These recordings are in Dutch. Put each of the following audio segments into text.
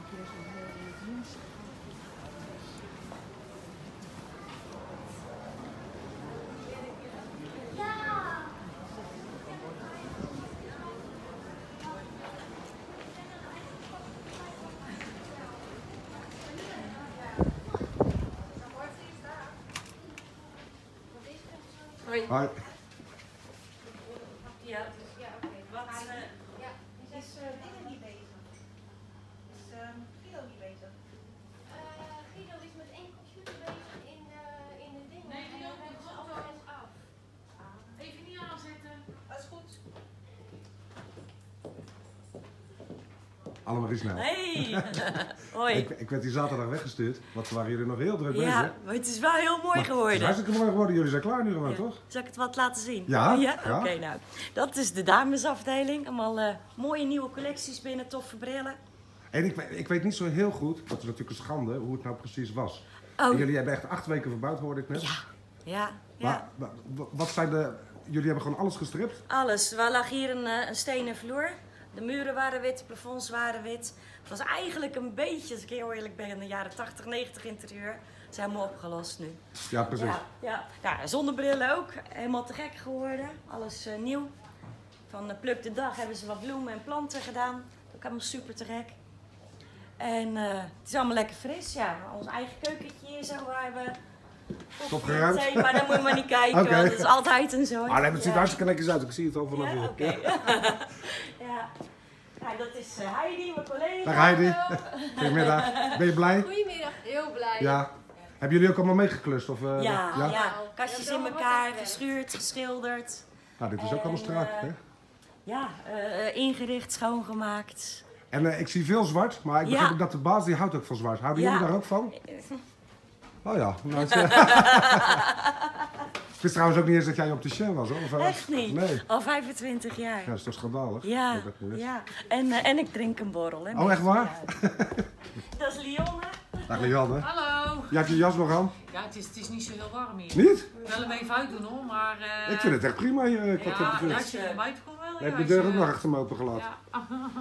Hoi. Hoi. Ja, oké. Wat is dingen niet bezig? Is Guido niet bezig? Guido is met één computer bezig in de dingen. Nee, die en ook dan niet. hebben ze alles af. Even niet aanzetten. Dat is goed. Annemarie Snel. Hey! Hoi. Ik werd die zaterdag weggestuurd, want waren jullie nog heel druk bezig. Ja, maar het is wel heel mooi Het is geworden. hartstikke mooi geworden, jullie zijn klaar nu gewoon, Ja. toch? Zal ik het wat laten zien? Ja, Ja? ja. Oké, nou. Dat is de damesafdeling. Allemaal mooie nieuwe collecties binnen, toffe brillen. En ik weet niet zo heel goed, dat is natuurlijk een schande, hoe het nou precies was. Oh. En jullie hebben echt 8 weken verbouwd, hoorde ik net. Ja. Maar, wat zijn de... Jullie hebben gewoon alles gestript? Alles. Er lag hier een stenen vloer. De muren waren wit, de plafonds waren wit. Het was eigenlijk een beetje, als ik heel eerlijk ben, in de jaren 80, 90 interieur. Het is helemaal opgelost nu. Ja, precies. Ja, zonnebrillen ook. Helemaal te gek geworden. Alles nieuw. Van Pluk de Dag hebben ze wat bloemen en planten gedaan. Ook allemaal super te gek. En het is allemaal lekker fris. Ja, ons eigen keukentje hier zo waar we... Opgeruimd. Thee, maar daar moet je maar niet kijken, Oké. want het is altijd een zo. Ah, nee, het ziet hartstikke netjes uit. Ik zie het al vanaf Ja, hier. oké. Ja. Nou, dat is Heidi, mijn collega. Dag Heidi. Goedemiddag. Ben je blij? Goedemiddag, heel blij. Ja. Hebben jullie ook allemaal meegeklust? Of, Ja, kastjes in elkaar, geschuurd, geschilderd. Nou, dit is ook allemaal strak, hè? Ja, ingericht, schoongemaakt. En ik zie veel zwart, maar ik begrijp ook dat de baas die houdt ook van zwart. Houden jullie daar ook van? Oh ja. Nou, ik wist trouwens ook niet eens dat jij op de show was, hoor. Of, Echt niet? Nee. Al 25 jaar. Ja, dat is toch schandalig? Ja, Dat ik niet wist. ja. En ik drink een borrel. Hè, Oh, echt waar? Ja. Dat is Lionne. Dag Lianne. Hallo. Je hebt je jas nog aan? Ja, het is niet zo heel warm hier. Niet? Ik wil hem even uitdoen hoor, maar... Ik vind het echt prima hier. Ja, als je buiten komt wel. Je hebt de deur ook nog achter me open gelaten. Ja.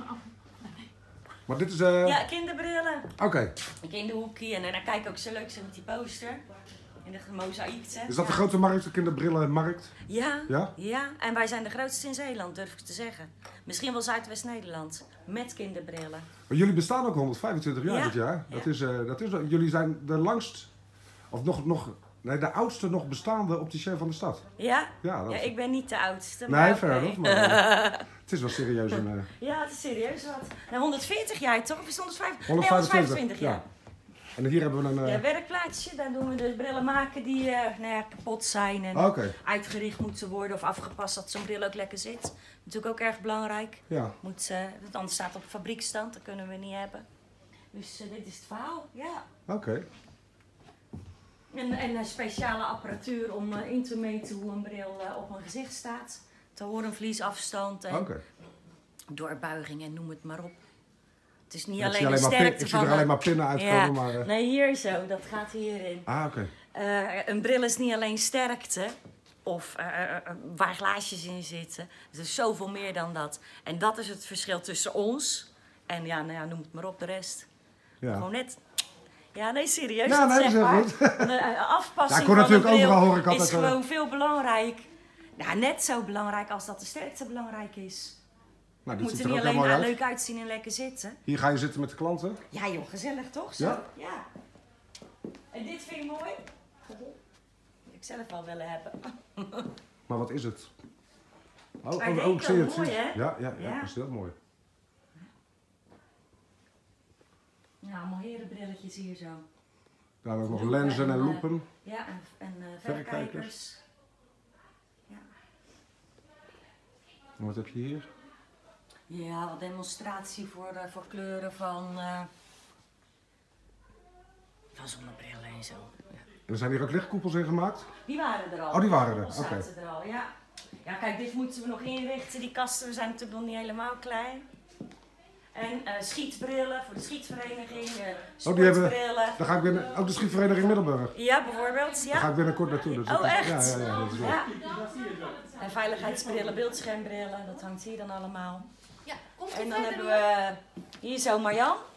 Maar dit is... Ja, kinderbrillen. Oké. Kinderhoekje. En dan kijk ik ook zo leuk zo met die poster. In de mozaïekte. Is dat de grote markt, de kinderbrillenmarkt? Ja, Ja? ja, en wij zijn de grootste in Zeeland, durf ik te zeggen. Misschien wel Zuidwest-Nederland, met kinderbrillen. Maar jullie bestaan ook 125 jaar Ja. dit jaar. Ja. Dat is, jullie zijn de langst, of nee, de oudste nog bestaande opticien van de stad. Ja? Ja, dat Ja, ik ben niet de oudste. Nee, Maar fair oké. enough, maar het is wel serieus. Ja, het is serieus wat. Nou, 140 jaar toch? Of is het 125? 125, Nee, 125 jaar. En hier hebben we een... Ja, werkplaatsje, daar doen we dus brillen maken die kapot zijn en Oké. uitgericht moeten worden of afgepast dat zo'n bril ook lekker zit. Natuurlijk ook erg belangrijk. Ja. Want anders staat het op fabriekstand, dat kunnen we niet hebben. Dus dit is het verhaal, ja. Oké. En een speciale apparatuur om in te meten hoe een bril op een gezicht staat. Te horenvlies, afstand en Oké. doorbuiging en noem het maar op. Het is niet Ik alleen zie de alleen maar sterkte ik zie van... er alleen maar pinnen uitkomen, Ja. maar... Nee, hier zo, dat gaat hierin. Ah, oké. Een bril is niet alleen sterkte of waar glaasjes in zitten. Het is zoveel meer dan dat. En dat is het verschil tussen ons en ja, nou ja, noem het maar op, de rest. Ja. Gewoon net... Ja, nee, serieus. Ja, nee, dat is zeg heel maar. goed. De afpassing Ja, ik hoor van natuurlijk een bril overal hoor ik altijd, is gewoon veel belangrijk. Nou, net zo belangrijk als dat de sterkte belangrijk is. Nou, Het dit moet ziet er er niet ook alleen helemaal uit. leuk uitzien en lekker zitten. Hier ga je zitten met de klanten. Ja joh, gezellig toch? Zo? Ja? Ja. En dit vind ik mooi. Had ik zelf wel willen hebben. Maar wat is het? Oh, Maar ik denk zie ook het. mooi, zie het. hè? Ja, Ja. dat is heel mooi. Ja, allemaal herenbrilletjes hier zo. Daar hebben we nog Loepen lenzen en en, loepen. Ja, en Verrekijkers. verrekijkers. Ja. En wat heb je hier? Ja, wat demonstratie voor kleuren van zonnebrillen en zo. Ja. En er zijn hier ook lichtkoepels in gemaakt? Die waren er al. Oh, die waren er, Koepels oké. zaten er al, ja. Ja, kijk, dit moeten we nog inrichten. Die kasten, we zijn natuurlijk nog niet helemaal klein. En schietbrillen voor de schietvereniging, Oh, die sportbrillen. hebben... Dan ga ik binnen... Ook de schietvereniging Middelburg. Ja, bijvoorbeeld, ja. Daar ga ik binnenkort naartoe. Dus dat Oh, is- echt? Ja, dat is leuk. Ja. En veiligheidsbrillen, beeldschermbrillen, dat hangt hier dan allemaal. Ja, komt En u dan verder hebben we hier zo Marjan.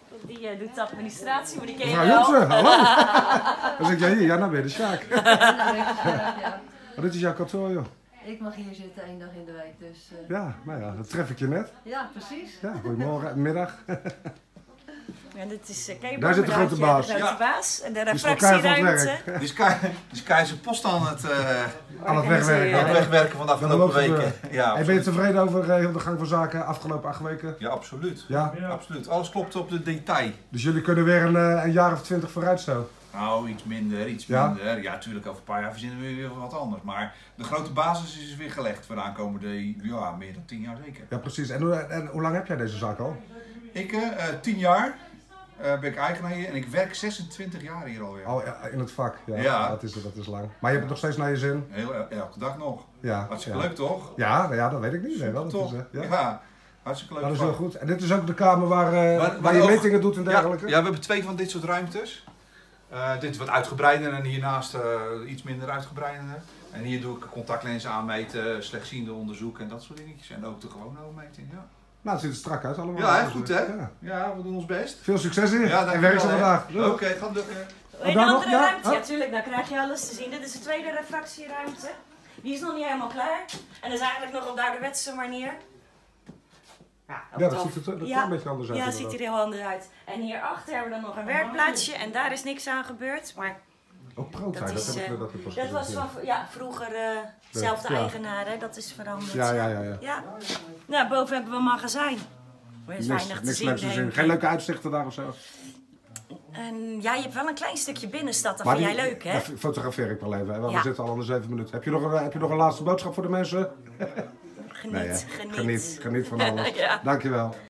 Die doet de administratie, maar die ken je Mevrouw wel. Johnsen, hallo. Dan zeg jij hier, ja, nou ben je de Sjaak. Ja. Maar dit is jouw kantoor, joh. Ik mag hier zitten 1 dag in de week, dus Ja, nou ja, dat tref ik je net. ja, precies. Ja, goedemorgen, middag. Ja, dit is Kees Daar zit de grote baas. De grote baas. En de Die is nog keihard aan het refractieruimte. werk. Dus Kai zijn post aan het Aan het wegwerken. aan het wegwerken van de afgelopen weken. Ja, Hey, ben je absoluut. tevreden over heel de gang van zaken afgelopen 8 weken? Ja, absoluut. Ja? Absoluut. Alles klopt op de detail. Dus jullie kunnen weer een jaar of 20 vooruit zo? Nou, iets minder, Ja? minder. Ja, natuurlijk over een paar jaar verzinnen we weer wat anders. Maar de grote basis is weer gelegd voor de aankomende, ja, meer dan 10 jaar zeker. Ja, precies. En hoe lang heb jij deze zaak al? Ik, 10 jaar ben ik eigenaar hier en ik werk 26 jaar hier alweer. Al in het vak, ja. Ja. Dat is lang. Maar je hebt het nog steeds naar je zin? Elke dag nog. Ja. Hartstikke ja. leuk toch? Ja, dat weet ik niet. Nee, wel, Toch? dat is, Ja. Hartstikke leuk. Dat is heel goed. En dit is ook de kamer waar Waar je ook- metingen doet en dergelijke? Ja, we hebben 2 van dit soort ruimtes. Dit is wat uitgebreider en hiernaast iets minder uitgebreider. En hier doe ik contactlenzen aanmeten, slechtziende onderzoek en dat soort dingetjes. En ook de gewone oogmeting, ja. Nou, het ziet er strak uit allemaal. Ja, heel goed hè? Ja. Ja, we doen ons best. Veel succes hier. Ja, en werk ze dankjewel, hè. vandaag. Oké, gaat lukken. Wil je daar een nog? andere Ja? ruimte? Oh. Ja, tuurlijk, dan krijg je alles te zien. Dit is de tweede refractieruimte. Die is nog niet helemaal klaar. En dat is eigenlijk nog op de ouderwetse manier. Ja, dat ziet er een Ja. beetje anders uit. Ja, ziet er heel anders uit. En hierachter hebben we dan nog een werkplaatsje en daar is niks aan gebeurd. Maar Ook Protai, dat dat is, heb ik dat pas dat was gezien, van vroeger zelfde Ja. eigenaar, hè? Dat is veranderd. Ja. Ja. Nou, boven hebben we een magazijn. Er is weinig te Niks zien. leuks te denk zien. ik. Geen leuke uitzichten daar of zo? En ja, je hebt wel een klein stukje binnenstad, dat Maar vind die- jij leuk, hè? dat fotografeer ik wel even, hè, want Ja. we zitten al aan de 7 minuten. Heb je nog een laatste boodschap voor de mensen? Geniet, Nee, hè? geniet. Geniet van alles. Ja. Dankjewel.